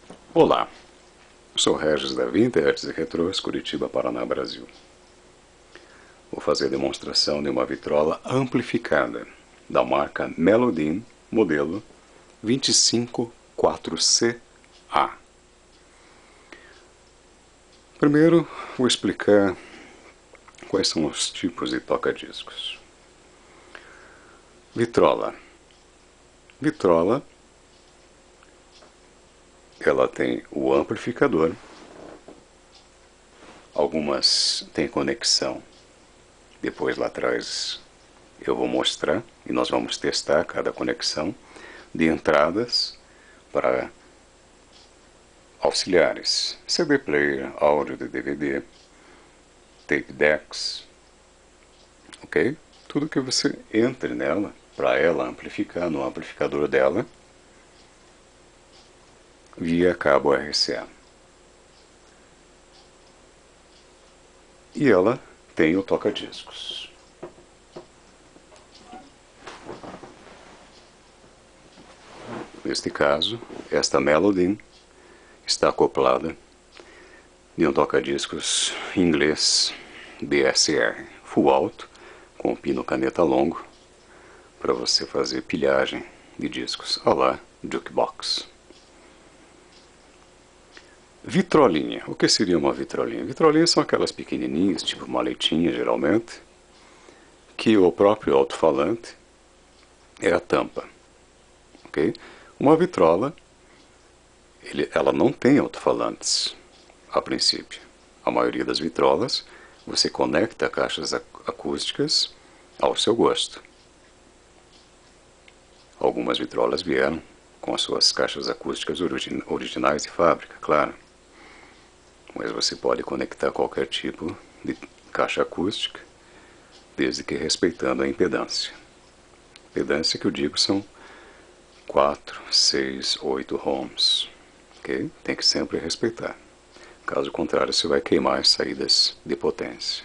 Olá, sou Regis da Vintage e Retrôs, Curitiba, Paraná, Brasil. Vou fazer a demonstração de uma vitrola amplificada da marca Melodyne, modelo 254CA. Primeiro, vou explicar quais são os tipos de toca-discos. Vitrola. Vitrola, ela tem o amplificador. Algumas têm conexão. Depois lá atrás eu vou mostrar e nós vamos testar cada conexão de entradas para auxiliares, CD player, áudio de DVD, tape decks, ok? Tudo que você entre nela para ela amplificar no amplificador dela via cabo RCA. E ela tem o toca-discos. Neste caso, esta Melodyne está acoplada de um toca-discos inglês BSR full alto com pino caneta longo para você fazer pilhagem de discos à la jukebox. Vitrolinha. O que seria uma vitrolinha? Vitrolinhas são aquelas pequenininhas, tipo maletinha geralmente, que o próprio alto-falante é a tampa. Ok? Uma vitrola, ela não tem alto-falantes a princípio. A maioria das vitrolas você conecta caixas acústicas ao seu gosto. Algumas vitrolas vieram com as suas caixas acústicas originais de fábrica, claro. Mas você pode conectar qualquer tipo de caixa acústica, desde que respeitando a impedância. Impedância que eu digo são 4, 6, 8 ohms. Okay? Tem que sempre respeitar. Caso contrário, você vai queimar as saídas de potência.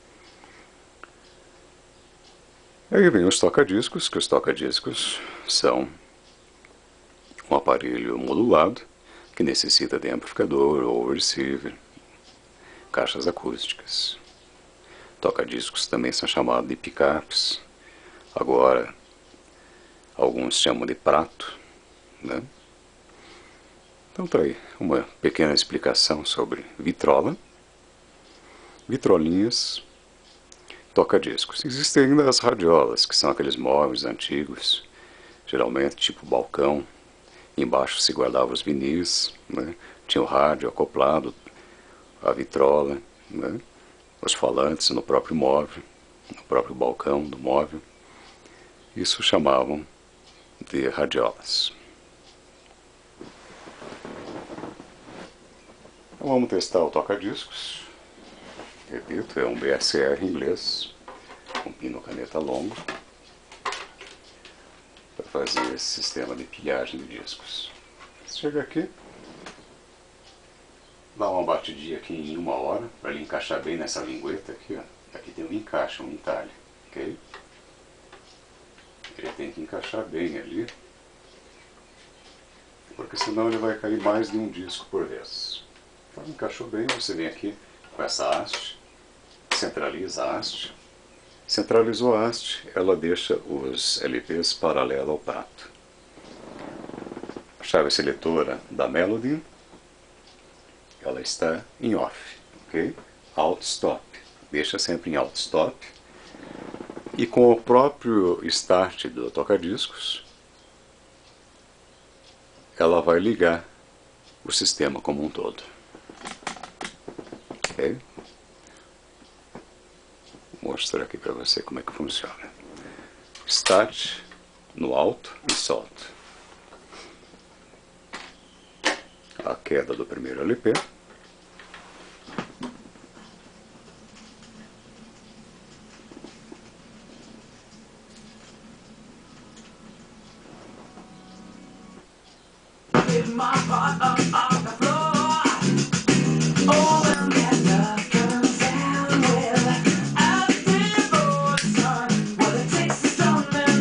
Aí vem os toca-discos, que os toca-discos são um aparelho modulado que necessita de amplificador ou receiver, caixas acústicas. Toca-discos também são chamados de pickups. Agora, alguns chamam de prato, né? Então tá aí uma pequena explicação sobre vitrola, vitrolinhas, toca-discos. Existem ainda as radiolas, que são aqueles móveis antigos, geralmente tipo balcão. Embaixo se guardava os vinis, né? Tinha o rádio acoplado, a vitrola, né? Os falantes no próprio móvel, no próprio balcão do móvel. Isso chamavam de radiolas. Então vamos testar o toca-discos. Repito, é um BSR inglês, com pino caneta longo, para fazer esse sistema de pilhagem de discos. Você chega aqui, dá uma batidinha aqui em 1 hora, para ele encaixar bem nessa lingueta aqui, ó. Aqui tem um encaixe, um entalhe, ok? Ele tem que encaixar bem ali, porque senão ele vai cair mais de um disco por vez. Então encaixou bem, você vem aqui com essa haste, centraliza a haste. Centralizou a haste, ela deixa os LPs paralelo ao prato. A chave seletora da Melodyne, ela está em off, ok? Alt stop, deixa sempre em alt stop. E com o próprio start do toca-discos, ela vai ligar o sistema como um todo. Ok? Vou mostrar aqui para você como é que funciona. Start no alto e solto. A queda do primeiro LP.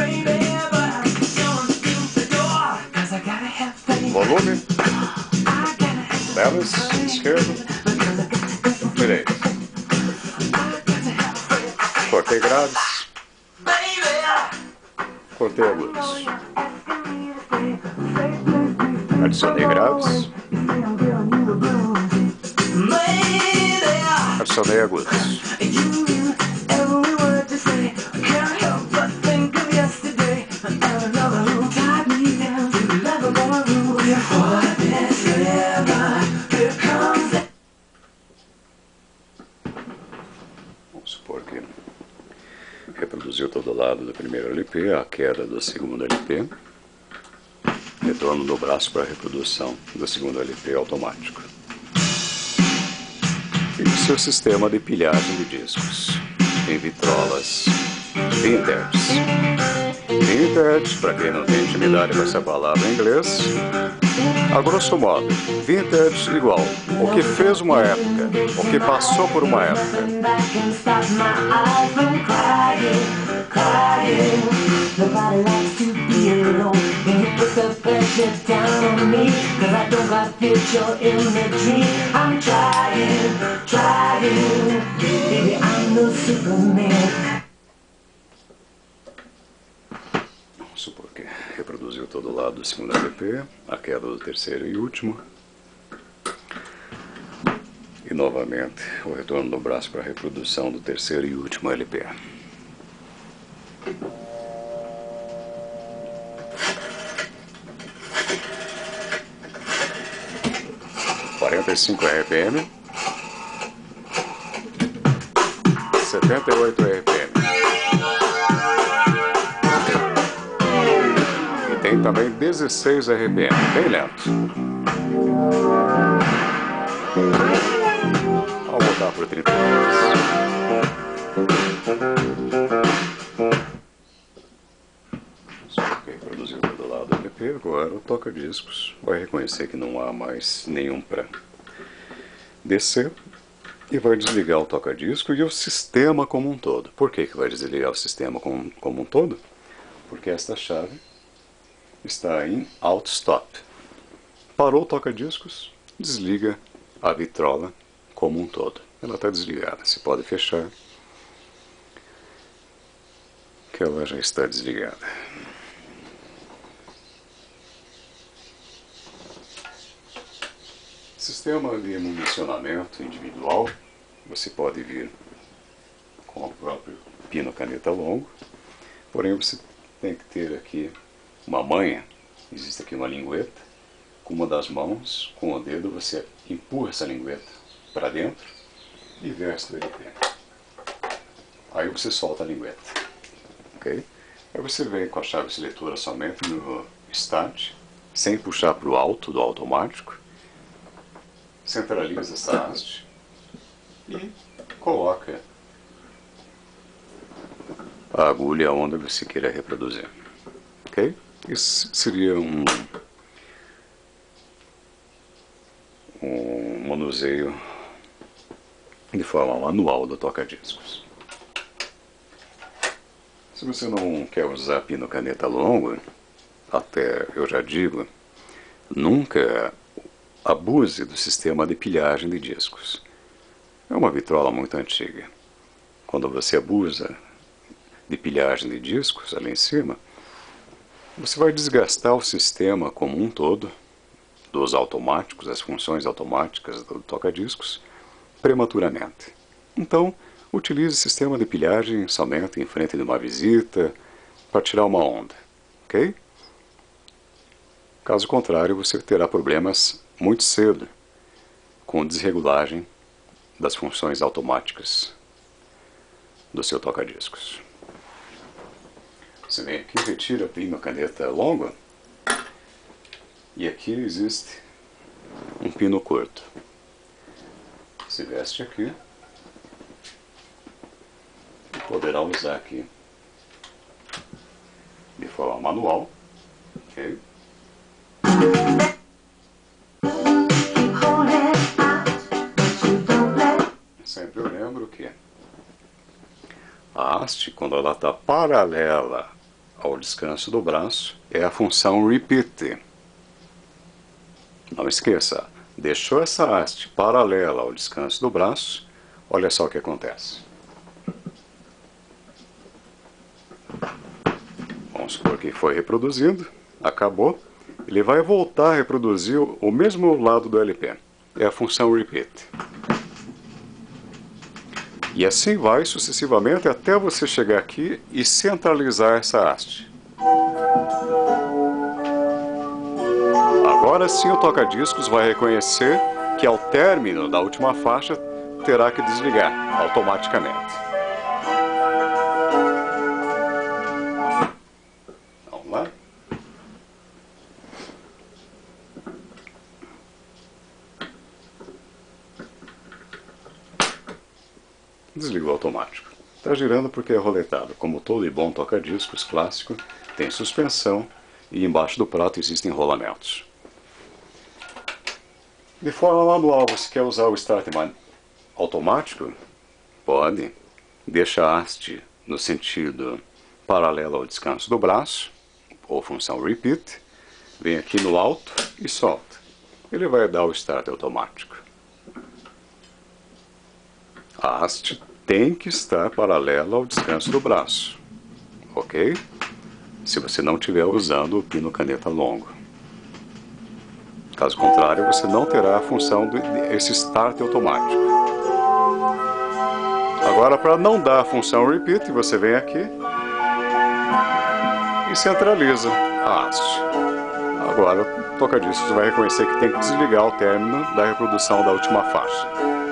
Volume. panelas, esquerdo, direito. Cortei graves, cortei agudos. Adicionei graves, adicionei agudos. Vamos supor que reproduziu todo o lado do primeiro LP, a queda do segundo LP, retorno do braço para a reprodução do segundo LP automático. E o seu sistema de pilhagem de discos em vitrolas vintage. Vintage, para quem não tem intimidade com essa palavra em inglês, a grosso modo, vintage igual o que fez uma época, o que passou por uma época. Vamos supor que reproduziu todo o lado do segundo LP, a queda do terceiro e último. E novamente o retorno do braço para a reprodução do terceiro e último LP. RPM, 78 RPM. E tem também 16 RPM, bem lento. Vamos voltar para o 32. Produziu do lado do LP, agora o toca-discos vai reconhecer que não há mais nenhum para descer e vai desligar o toca-disco e o sistema como um todo. Por que vai desligar o sistema como um todo? Porque esta chave está em Alt Stop. Parou o toca-discos, desliga a vitrola como um todo. Ela está desligada. Você pode fechar, que ela já está desligada. Sistema de municionamento individual, você pode vir com o próprio pino caneta longo, porém você tem que ter aqui uma manha, existe aqui uma lingueta, com uma das mãos, com o dedo você empurra essa lingueta para dentro e veste o LP. Aí você solta a lingueta, ok? Aí você vem com a chave seletora somente no Start, sem puxar para o alto do automático, centraliza essa haste e coloca a agulha onde você queira reproduzir. Ok? Isso seria um manuseio de forma manual do toca-discos. Se você não quer usar pino caneta longo, até eu já digo, nunca abuse do sistema de pilhagem de discos. É uma vitrola muito antiga. Quando você abusa de pilhagem de discos ali em cima, você vai desgastar o sistema como um todo, dos automáticos, as funções automáticas do toca-discos, prematuramente. Então, utilize o sistema de pilhagem somente em frente de uma visita, para tirar uma onda, ok? Caso contrário, você terá problemas muito cedo com desregulagem das funções automáticas do seu toca-discos. Você vem aqui, retira a pino caneta longa e aqui existe um pino curto. Você veste aqui e poderá usar aqui de forma manual, ok? Sempre eu lembro que a haste, quando ela está paralela ao descanso do braço, é a função repeat. Não esqueça, deixou essa haste paralela ao descanso do braço, olha só o que acontece. Vamos supor que foi reproduzido, acabou. Ele vai voltar a reproduzir o mesmo lado do LP. É a função repeat. E assim vai sucessivamente até você chegar aqui e centralizar essa haste. Agora sim o toca-discos vai reconhecer que ao término da última faixa terá que desligar automaticamente. Vamos lá? Desligou automático. Está girando porque é roletado. Como todo bom toca-discos clássico, tem suspensão e embaixo do prato existem rolamentos. De forma manual, você quer usar o Start automático? Pode. Deixa a haste no sentido paralelo ao descanso do braço, ou função repeat. Vem aqui no alto e solta. Ele vai dar o Start automático. A haste tem que estar paralela ao descanso do braço, ok? Se você não estiver usando o pino caneta longo. Caso contrário, você não terá a função desse start automático. Agora, para não dar a função repeat, você vem aqui e centraliza a haste. Agora, o toca-discos vai reconhecer que tem que desligar ao término da reprodução da última faixa.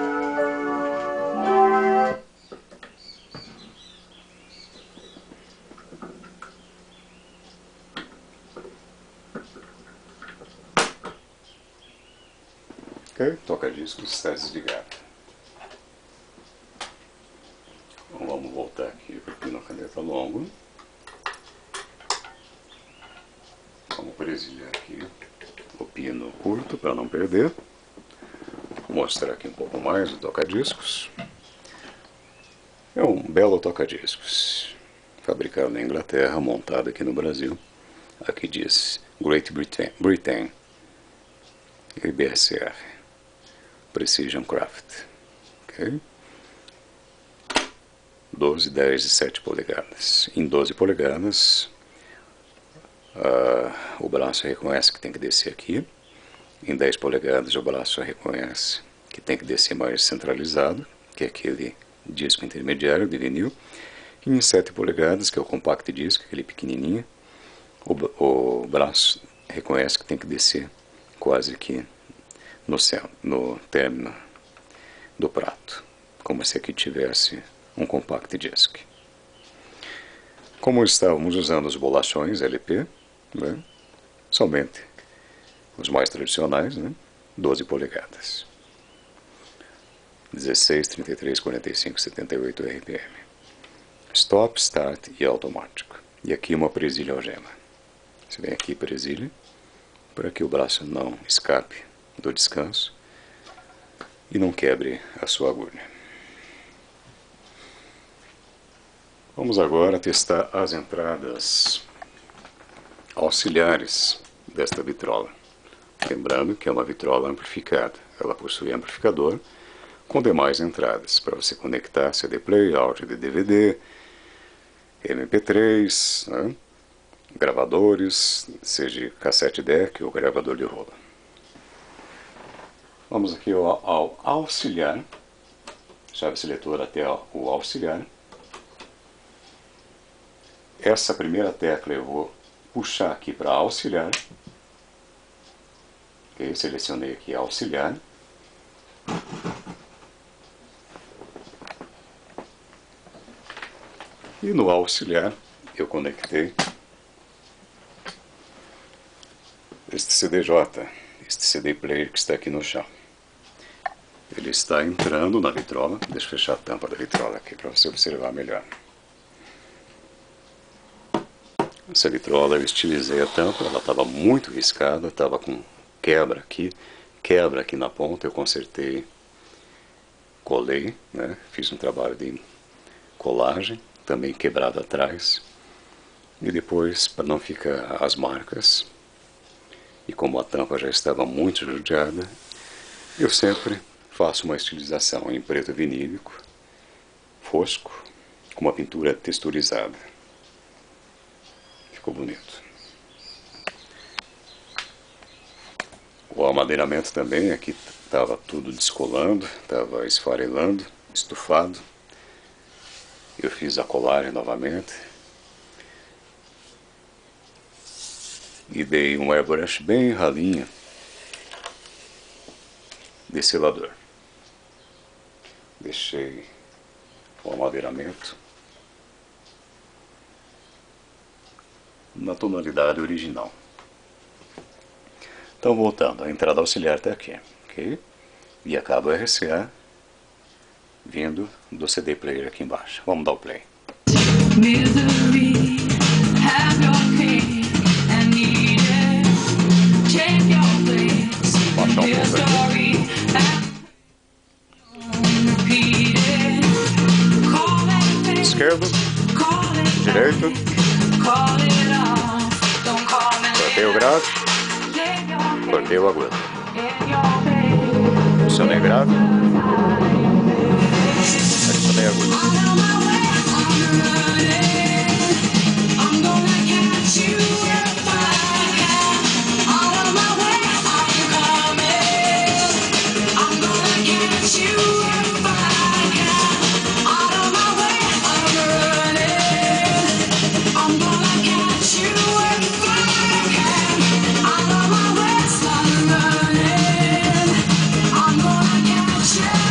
Ok? Toca-discos está desligado. Então, vamos voltar aqui para o pino caneta longo. Vamos presilhar aqui o pino curto para não perder. Vou mostrar aqui um pouco mais o toca-discos. É um belo toca-discos, fabricado na Inglaterra, montado aqui no Brasil. Aqui diz Great Britain, BSR, Precision Craft. Okay? 12, 10 e 7 polegadas. Em 12 polegadas, o braço reconhece que tem que descer aqui. Em 10 polegadas, o braço reconhece que tem que descer mais centralizado, que é aquele disco intermediário de vinil. E em 7 polegadas, que é o compact disc, aquele pequenininho, o braço reconhece que tem que descer quase aqui no término do prato, como se aqui tivesse um compact disc. Como estávamos usando os bolachões LP, né, somente os mais tradicionais, né, 12 polegadas. 16, 33, 45, 78 RPM. Stop, Start e automático. E aqui uma presilha algema. Você vem aqui presilha, para que o braço não escape do descanso e não quebre a sua agulha. Vamos agora testar as entradas auxiliares desta vitrola. Lembrando que é uma vitrola amplificada. Ela possui amplificador com demais entradas para você conectar CD Player, áudio de DVD, MP3, né, gravadores, seja cassete deck ou gravador de rola. Vamos aqui ao auxiliar, chave seletora até o auxiliar. Essa primeira tecla eu vou puxar aqui para auxiliar. Ok, selecionei aqui auxiliar. E no auxiliar eu conectei este CDJ, este CD player que está aqui no chão. Ele está entrando na vitrola. Deixa eu fechar a tampa da vitrola aqui para você observar melhor. Essa vitrola eu estilizei a tampa, ela estava muito riscada, estava com quebra aqui na ponta, eu consertei, colei, né? Fiz um trabalho de colagem, também quebrado atrás, e depois, para não ficar as marcas, e como a tampa já estava muito judiada, Eu sempre faço uma estilização em preto vinílico, fosco, com uma pintura texturizada. Ficou bonito. O amadeiramento também, aqui estava tudo descolando, estava esfarelando, estufado. Eu fiz a colagem novamente. E dei um airbrush bem ralinho de selador. Deixei o amadeiramento na tonalidade original. Então, voltando, a entrada auxiliar está aqui, ok? E a cabo RCA vindo do CD player aqui embaixo. Vamos dar o play. Misery, have your cake and eat it. Take your place. Baixar um pouco aqui. Misery, repeat it. Call it fate, Esquerdo, call it direito, call it off. Don't call it cortei o grave, Leave your cortei o agudo. in your face. Adicionei grave, adicionei agudo. On my way, I'm running. I'm gonna catch you if I can. On my way, I'm coming. I'm gonna catch you if I can. On my way, I'm running. I'm gonna catch you if I can. On my way, I'm running. I'm gonna catch you.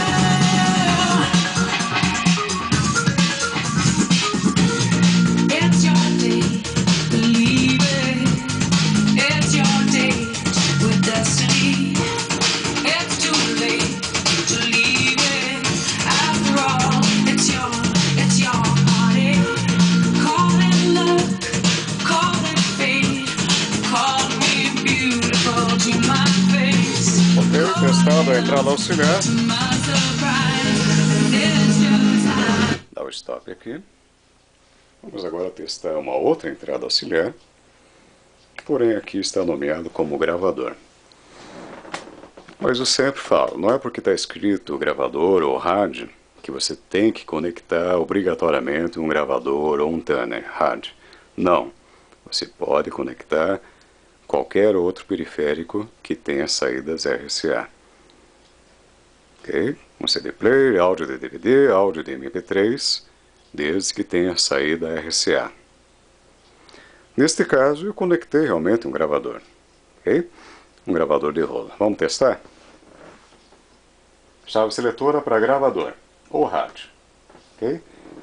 It's your day, believe it. It's your day with destiny. It's too late to leave it. After all, it's your party. Call it luck, call it fate. Call me beautiful to my face. Ok, testado a entrada auxiliar. To my surprise, it's just time. Dá o stop aqui. Vamos agora testar uma outra entrada auxiliar, porém aqui está nomeado como gravador. Mas eu sempre falo, não é porque está escrito gravador ou rádio que você tem que conectar obrigatoriamente um gravador ou um tuner rádio. Não, você pode conectar qualquer outro periférico que tenha saídas RCA. Ok? Um CD player, áudio de DVD, áudio de MP3, desde que tenha saída RCA. Neste caso, eu conectei realmente um gravador. Ok? Um gravador de rolo. Vamos testar? Chave seletora para gravador ou rádio. Ok?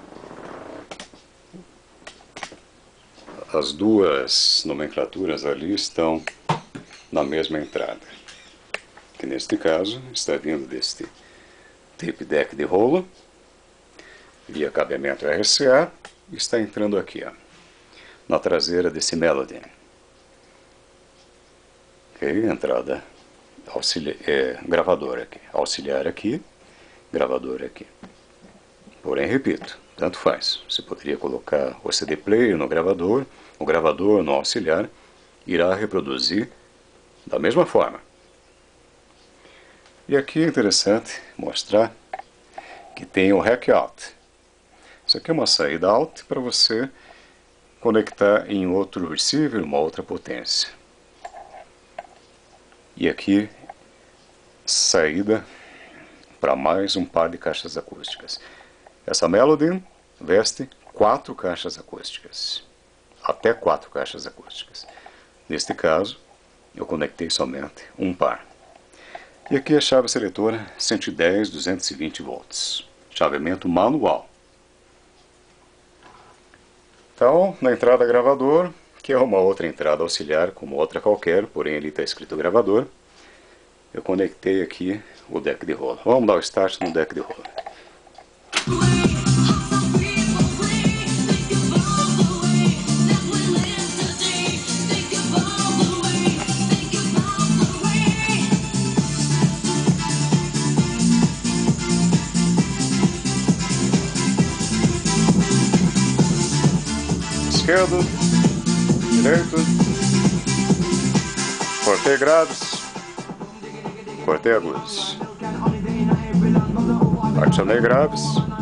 As duas nomenclaturas ali estão na mesma entrada. Que neste caso está vindo deste tape deck de rolo, via cabeamento RCA, e está entrando aqui, ó, na traseira desse Melody. Ok, entrada gravador aqui, auxiliar aqui, gravador aqui. Porém, repito, tanto faz. Você poderia colocar o CD player no gravador, o gravador no auxiliar, irá reproduzir da mesma forma. E aqui é interessante mostrar que tem o Rack Out. Isso aqui é uma saída out para você conectar em outro receiver, uma outra potência. E aqui, saída para mais um par de caixas acústicas. Essa Melody veste 4 caixas acústicas, até 4 caixas acústicas. Neste caso, eu conectei somente um par. E aqui a chave seletora 110, 220 volts. Chaveamento manual. Então, na entrada gravador, que é uma outra entrada auxiliar, como outra qualquer, porém ali está escrito gravador, eu conectei aqui o deck de rolo. Vamos dar o start no deck de rolo. Esquerdo, direito, cortei graves, cortei agudos, adicionei graves,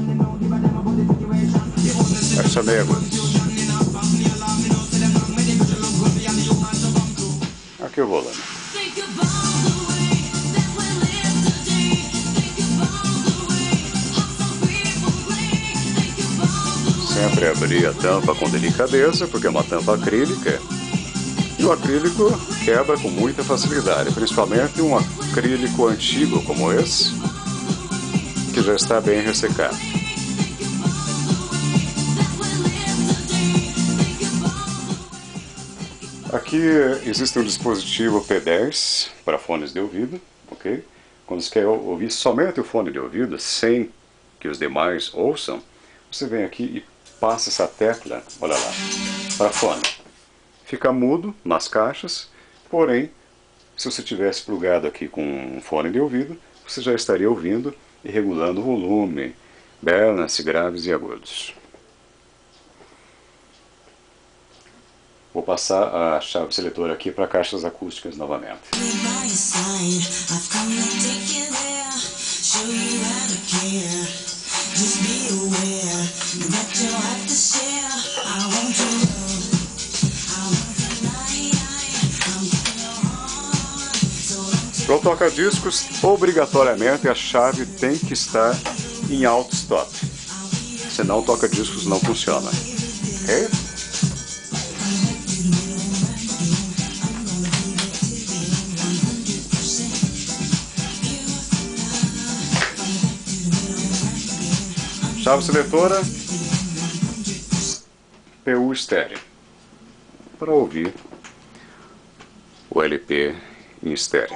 adicionei agudos. Aqui o volume. Sempre abrir a tampa com delicadeza, porque é uma tampa acrílica. E o acrílico quebra com muita facilidade, principalmente um acrílico antigo como esse, que já está bem ressecado. Aqui existe um dispositivo P10 para fones de ouvido, ok? Quando você quer ouvir somente o fone de ouvido, sem que os demais ouçam, você vem aqui e passa essa tecla, olha lá, para fone. Fica mudo nas caixas, porém, se você tivesse plugado aqui com um fone de ouvido, você já estaria ouvindo e regulando o volume, balance, graves e agudos. Vou passar a chave seletora aqui para caixas acústicas novamente. Para o toca-discos, obrigatoriamente a chave tem que estar em alto stop, senão o toca-discos não funciona. Ok? Chave seletora, PU estéreo, para ouvir o LP em estéreo.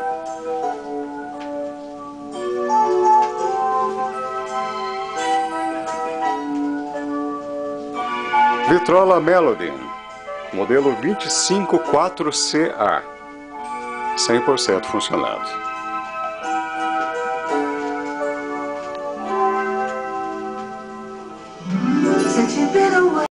Vitrola Melody, modelo 254CA, 100% funcionando.